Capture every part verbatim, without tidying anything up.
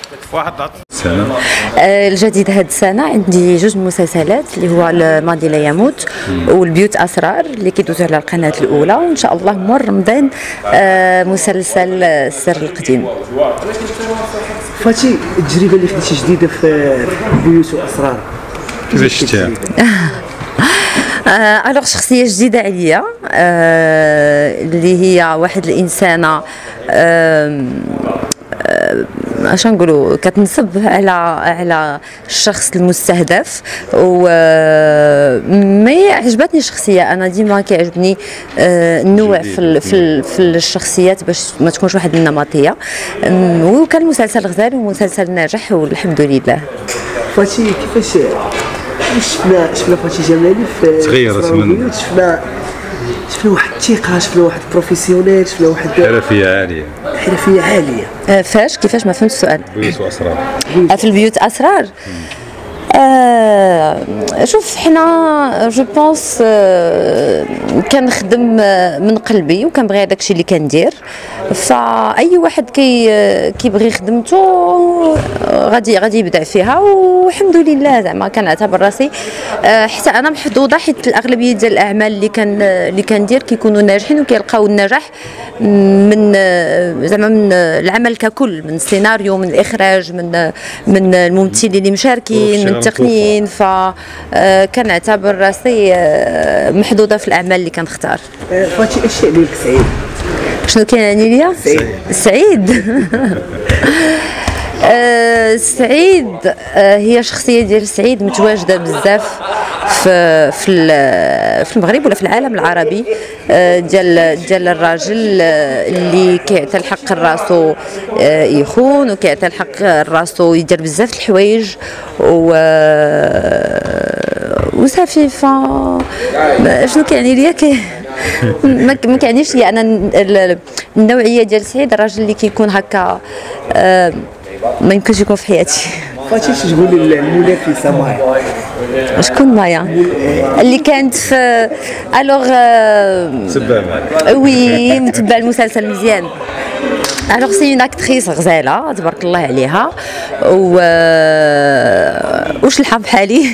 واحد سنة. آه الجديد هاد السنة عندي جوج مسلسلات اللي هو الماضي لا يموت والبيوت أسرار اللي كيدوزو على القناة الأولى، وإن شاء الله مور رمضان آه مسلسل السر القديم. فاتي التجربة اللي خديتي جديدة في بيوت وأسرار كيفاش شفتيها؟ آه الوغ شخصية جديدة عليا، آه اللي هي واحد الإنسانة آه اش نقولوا كتنصب على على الشخص المستهدف، وما عجبتني الشخصيه. انا ديما كيعجبني النوع في في في الشخصيات باش ما تكونش واحد النمطيه، وكان المسلسل غزال ومسلسل ناجح والحمد لله. فاتي كيفاش شفنا شفنا فاتي جمالي في تغيرت من شفنا شفنا واحد الثقه، شفنا واحد بروفيسيونيل، شفنا واحد حرفيه عاليه حرفيه عاليه. آه فاش كيفاش ما فهمت السؤال؟ بيوت واسرار. آه في البيوت اسرار. آه شوف حنا جو بونس آه كنخدم من قلبي وكنبغي هذاك الشيء اللي كندير، فاي واحد كي كيبغي خدمته غادي غادي يبدع فيها، والحمد لله زعما كنعتبر راسي آه حتى انا محظوظه، حيت الاغلبيه ديال الاعمال اللي كان اللي كندير كيكونوا ناجحين وكيلقاو النجاح من زعما من العمل ككل، من السيناريو، من الاخراج، من من الممثلين اللي مشاركين، من التقنيين، فكنعتبر راسي محظوظه في الاعمال اللي كنختار. فاتي الشيء اللي سعيد شنو كيعني ليا؟ سعيد. سعيد. آه سعيد آه هي شخصيه ديال سعيد متواجده بزاف في في في المغرب ولا في العالم العربي، آه ديال ديال الراجل اللي كيعطي الحق لراسو آه يخون، وكيعطي الحق لراسو يدير بزاف د الحوايج و وصافي. ف شنو كيعني ليا؟ كي ما كيعنيش لي انا النوعيه ديال سعيد الراجل اللي كيكون هكا آه ما يمكنش يكون في حياتي. فاتي شي تقولي المنافسه مايا؟ شكون مايا؟ اللي كانت في الوغ سبامه. وي متبع المسلسل مزيان. الوغ سي اون اكتريس غزاله تبارك الله عليها، و واش الحظ بحالي.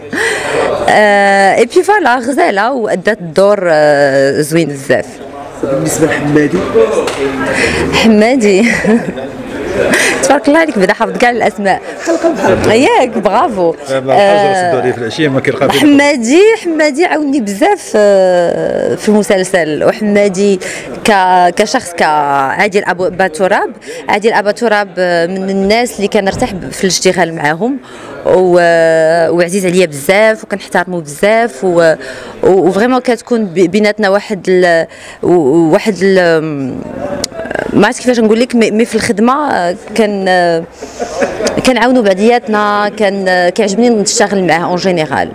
اي بي فوالا غزاله وادات الدور زوين بزاف. بالنسبه لحمادي؟ حمادي تبارك الله عليك، بدا حافظ كاع الاسماء. حلقه بحال ياك برافو. آه في العشيه ما كيلقى حمادي حمادي عاوني بزاف في المسلسل، وحمادي كشخص كعادل ابا تراب. عادل ابا تراب من الناس اللي كنرتاح في الاشتغال معاهم، وعزيز عليا بزاف وكنحترمو بزاف، وفريمون كتكون بيناتنا واحد ال واحد ال ما عرفت كيفاش نقول لك، مي في الخدمه كان كنعاونوا بعضياتنا، كان كيعجبني نشتغل معاه اون جينيرال.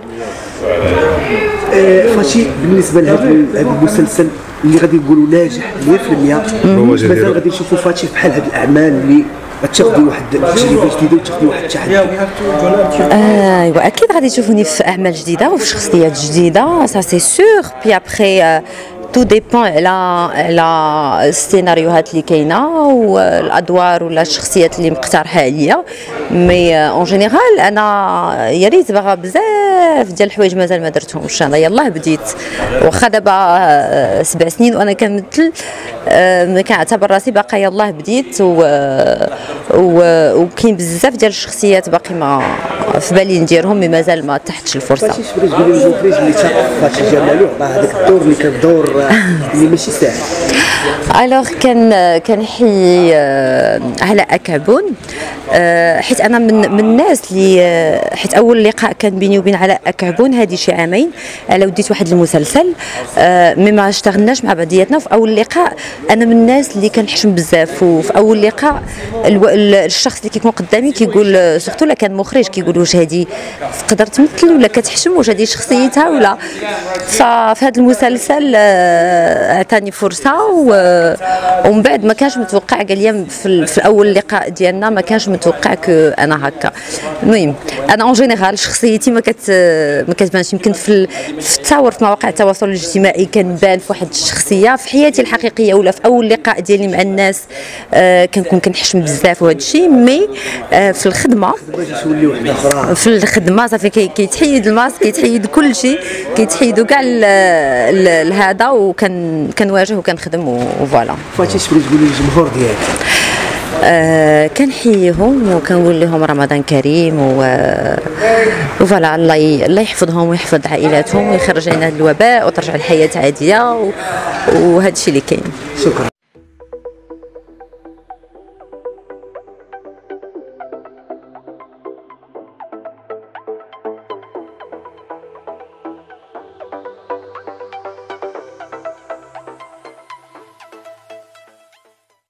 فاشي بالنسبه لهذا المسلسل اللي غادي نقولوا ناجح مية في المية، مازال غادي نشوفوا فاتي بحال هاد الاعمال اللي غتاخذي واحد تجربه جديده وتاخذي واحد التحدي؟ ايوا اكيد غادي تشوفوني في اعمال جديده وفي شخصيات جديده، سا سي سور. بي ابخي تو ديبون على على السيناريوهات اللي كاينه والادوار ولا الشخصيات اللي مقترحه عليا، مي اون جينيرال انا يا ريت باغا بزاف ديال الحوايج مازال ما درتهمش. انا يلاه بديت، واخا دابا سبع سنين وانا كنمثل، ما كنعتبر راسي باقا يلاه بديت، و وكاين بزاف ديال الشخصيات باقي ما في بالي نديرهم، مي مازال ما تحتش الفرصه. فاش بغيت تقولي لي جوفريج اللي فاتي جمالي عطاه هذاك الدور اللي كان دور اللي ماشي ساهل؟ الوغ كان كان حي علاء أكعبون، حيت انا من من الناس اللي حيت اول لقاء كان بيني وبين علاء أكعبون هذه شي عامين على وديت واحد المسلسل، مي ما اشتغلناش مع بعضياتنا. وفي اول لقاء انا من الناس اللي كنحشم بزاف، وفي اول لقاء الشخص اللي كيكون قدامي كيقول سورتو لا كان مخرج كيقول كنقول واش هذه تقدر تمثل ولا كتحشم، واش هذه شخصيتها ولا. ففي هذا المسلسل عطاني فرصه، ومن بعد ما كانش متوقع، قال لي في, في اول لقاء ديالنا ما كانش متوقع كو انا هكا. المهم انا اون جينيرال شخصيتي ما كت ما كتبانش، يمكن في في التصاور في مواقع التواصل الاجتماعي كنبان في واحد الشخصيه. في حياتي الحقيقيه ولا في اول لقاء ديالي مع الناس آه كنكون كنحشم بزاف وهذا الشيء، مي آه في الخدمه في الخدمه صافي كيتحيد الماسك، كيتحيد كل شيء، كيتحيدوا كاع هذا، وكان كنواجه وكنخدم وفوالا. فاتي اش بغيتي تقولي للجمهور ديالك؟ آه كنحييهم وكنقول لهم رمضان كريم وفوالا، الله ي... الله يحفظهم ويحفظ عائلاتهم ويخرج لنا الوباء وترجع الحياه عاديه، وهذا الشيء اللي كاين. شكرا.